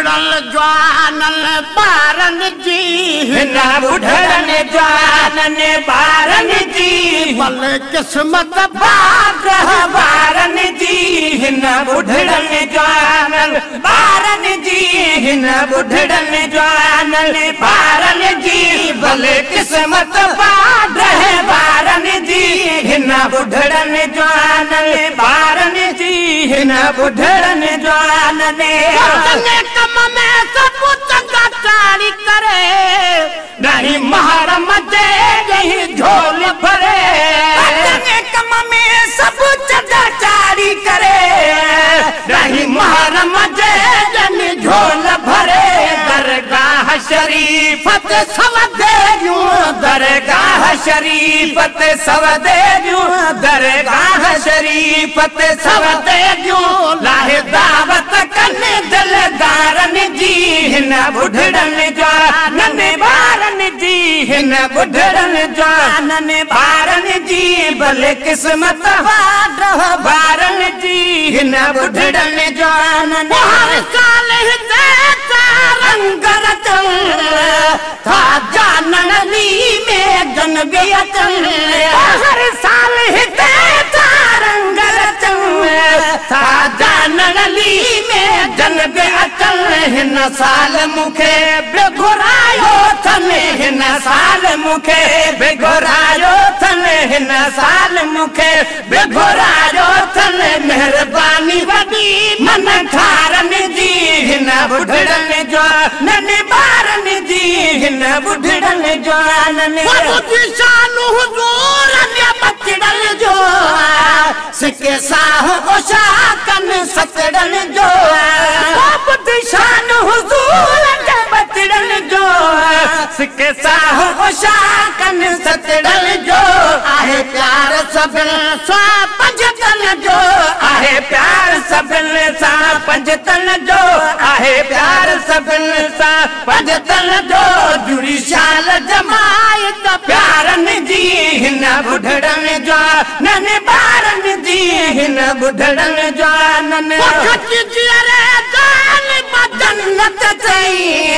बुढ़ड़ल जवानल बारन जी हिन बुढ़ड़न जवानन बारन जी भले किस्मत बारह बारन जी हिन बुढ़ड़न जवानल बारन जी हिन बुढ़ड़न जवानल बारन जी भले किस्मत बारह बारन जी हिन बुढ़ड़न जवानल बारन जी हिन बुढ़ड़न जवानल कम में सब चंगा चारी करे नहीं महरम दे नहीं झोल भरे कम में सब चंगा चारी करे नहीं महरम दे नहीं झोल भरे दरगाह शरीफत सवदेयूं दरगाह शरीफत सवदेयूं दरगाह शरीफत सवदेयूं लाहे दावत कने दिलदारन जी हिन बुढ़ड़न जवानन बारन जी हिन बुढ़ड़न जवानन बारन जी भले किस्मत बारन जी हिन बुढ़ड़न जवानन हर साल हिते रंग रचल था जाननी में जन बेचल हर साल हिते रंग रचल था जाननी में जन बेचल हिन साल मुखे बेघुरायो थने हिन साल मुखे बेघुरायो थने हिन साल मुखे बेघुरायो थने मेहरबानी वडी मन ठारन जी हिन बुढ़ड़न जवानन बारन जी हिन बुढ़ड़न जवानन शानु हुजूर ने बचड़ल जो सिके साह ओशा कन सतड़न जो शान हुजूर ने बचड़न जो सिके साह ओशा कन सतड़न जो आहे प्यार सभिन सां पंजतन जो आहे प्यार सभिन सां पंजतन जो आहे प्यार सभिन सां पंजतन जो जुड़ी शाल जमाए त प्यारन जी हिन बुढ़ड़न जवानन बारन जी हिन बुढ़ड़न जवानन जन्नत थई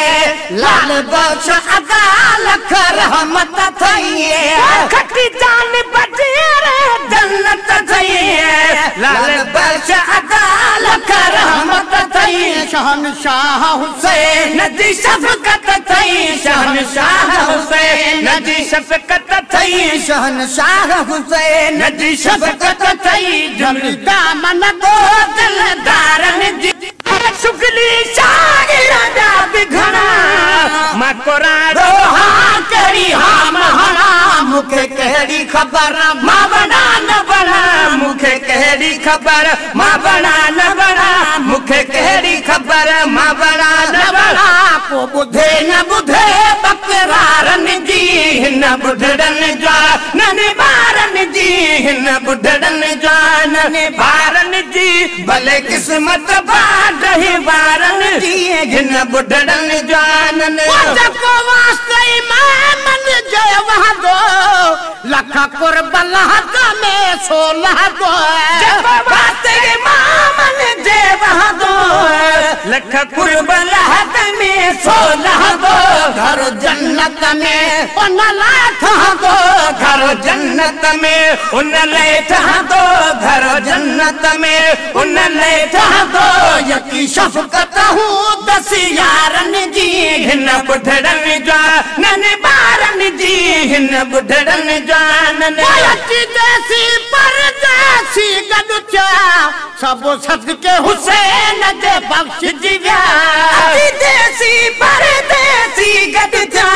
लाल बख्श अदा लख रहमत थई खटी जान बजेर जन्नत थई लाल बख्श अदा लख रहमत थई शहनशाह हुसैन जी शफकत थई शहनशाह हुसैन जी शफकत थई शहनशाह हुसैन जी शफकत थई जमदा मन को दिलदारन जी शुक्ली शागिर दा बिघना मकोरा रोहा करी हम हना मुखे कहड़ी खबर मां बना न बना मुखे कहड़ी खबर मां बना न बना मुखे कहड़ी खबर मां बना न बना को बुधे न बुधे बकरारन जी हिन बुढ़ड़न जवानन बारन जी हिन बुढ़ड़न जवानन बारन जी भले किस्मत बारह बारन जी हिन बुढ़ड़न जवानन को वास्ते इमामन जय वहादो लख कुर्बलात में 16 दो वास्ते इमामन जय वहादो लख कुर्बलात में 16 दो घर जन्नत में उन लाठ दो घर जन्नत में उन लेठ दो घर जन्नत में उन लेठ दो यकी शफकत हूँ दस यारन जी हिन बुढ़ड़न जवानन बारन जी हिन बुढ़ड़न जवानन देसी परदेसी गडु चा सब सद के हुसैन जे बख्श दिव्या देसी परदेसी गडु चा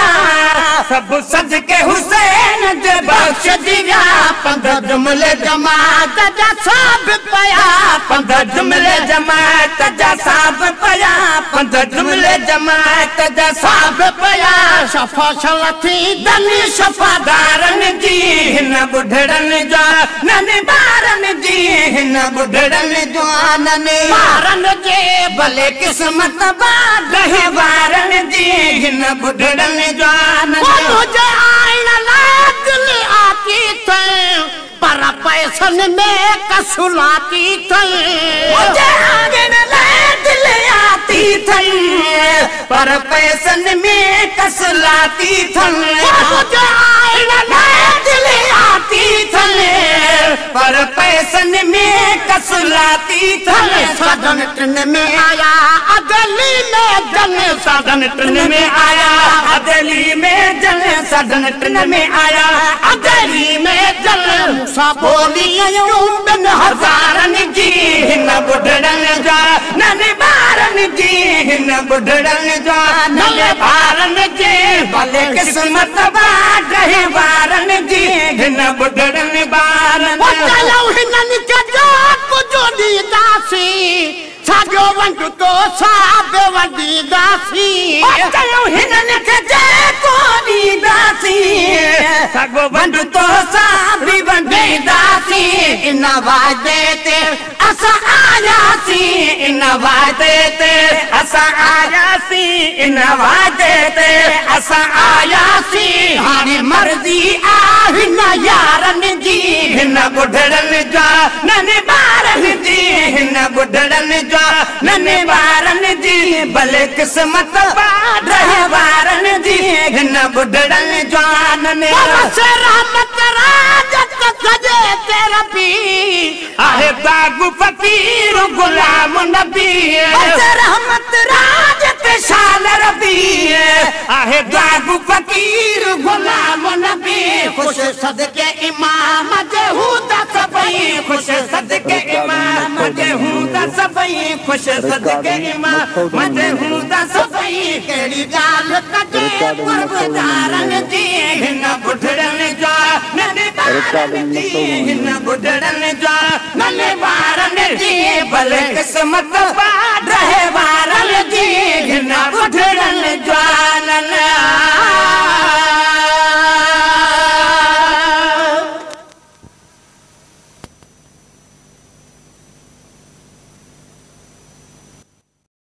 सब सद के हुसैन जे बख्श दिव्या 15 जुमले जमात जा सब पया 15 जुमले जमात जा सब पया 15 जुमले जमात जा सब पया शफा शलथी दनी शफादारन जी हिन बुढ़ड़न जवानन बारन जी हिन बुढ़ड़न जवानन बारन जे भले किस्मत बारह बारन जी हिन बुढ़ड़न जवानन मुझे आइन लागल आती थे पर पैसन में कसुलाती थे मुझे आइन लागल आती थी पर पैसन में कसलाती थने पर पैसन में कसलाती थने साधन ट्रेन में आया अदली में जन साधन ट्रेन में आया अदली में जन साधन ट्रेन में आया अदली में जन मूसा बोली बिन हजारन जी हिन बुढ़ड़न जा नने बारन जी हिन बुढ़ड़न जा नने बारन जी भले किस्मत बाट है बारन जी हिन बुढ़ड़न बारन चलो हिनन के जात को जोड़ी दासी साजो वंटू तो साबे वडी दासी चलो हिनन के जात को दी दासी सागो वंटू तो साबे वडी दासी इन वादे ते असा आयासी इन वादे ते असा आयासी इन वादे ते असा आयासी हाने मर्जी आहिन यारन जी हिन बुढ़ड़न जा नने बारन जी हिन बुढ़ड़न जा नने बारन जी भले किस्मत बाट रहे बारन जी हिन बुढ़ड़न जा नने से रहमत राजत खजे तेरा पी आहे बागु फकीर गुलाम नबी रहमत राजत शान रबी आहे बागु फकीर गुलाम नबी खुश सदके इमाम जहूदा सबई खुश सदके इमाम जहूदा सबई खुश सदके इमाम जहूदा सबई केड़ी गाल कटे परबदारन जी हिन बुढ़ड़न जा नने बारन जी हिन बुढ़ड़न जा नने बारन जी भले किस्मत बाट रहे बारन जी